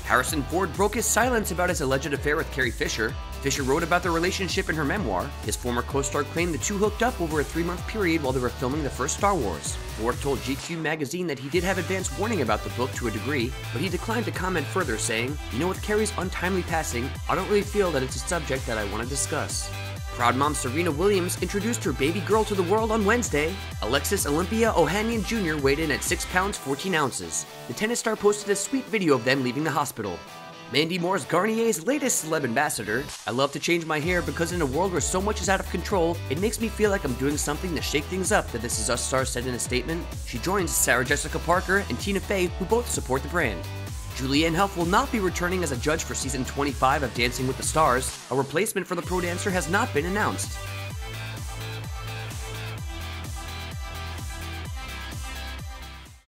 Harrison Ford broke his silence about his alleged affair with Carrie Fisher. Fisher wrote about their relationship in her memoir. His former co-star claimed the two hooked up over a 3-month period while they were filming the first Star Wars. Ford told GQ magazine that he did have advance warning about the book to a degree, but he declined to comment further, saying, "You know, with Carrie's untimely passing, I don't really feel that it's a subject that I want to discuss." Proud mom Serena Williams introduced her baby girl to the world on Wednesday. Alexis Olympia Ohanian Jr. weighed in at 6 pounds 14 ounces. The tennis star posted a sweet video of them leaving the hospital. Mandy Moore is Garnier's latest celeb ambassador. "I love to change my hair because in a world where so much is out of control, it makes me feel like I'm doing something to shake things up," the This Is Us star said in a statement. She joins Sarah Jessica Parker and Tina Fey, who both support the brand. Julianne Hough will not be returning as a judge for season 25 of Dancing with the Stars. A replacement for the pro dancer has not been announced.